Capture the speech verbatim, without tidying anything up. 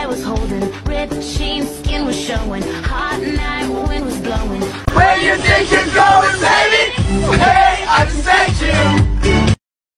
was holding, ripped jeans, skin was showing, hot night, wind was blowing. Where you think you're going?